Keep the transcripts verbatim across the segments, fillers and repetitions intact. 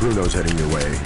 Bruno's heading your way.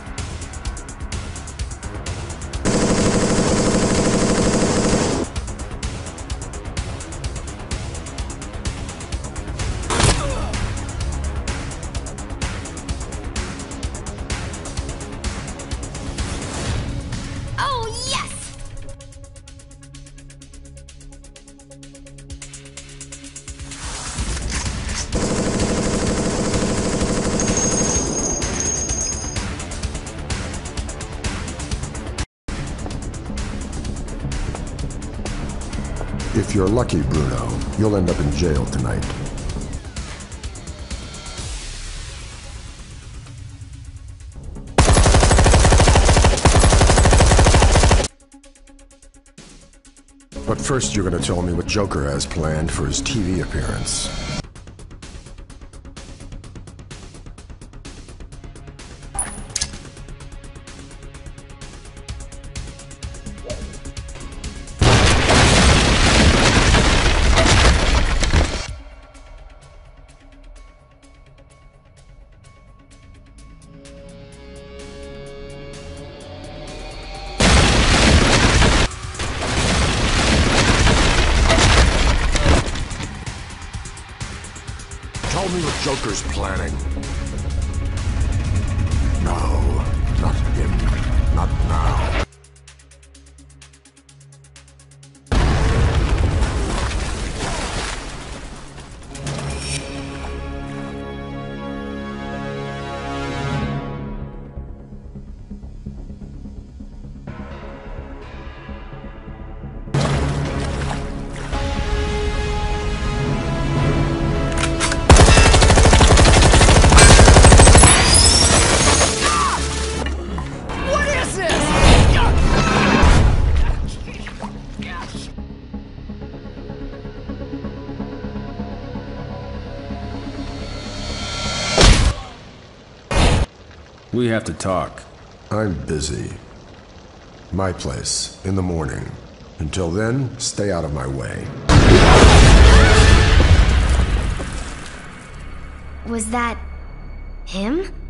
If you're lucky, Bruno, you'll end up in jail tonight. But first you're gonna tell me what Joker has planned for his T V appearance. Tell me what Joker's planning. No, not him. Not now. We have to talk. I'm busy. My place, in the morning. Until then, stay out of my way. Was that him?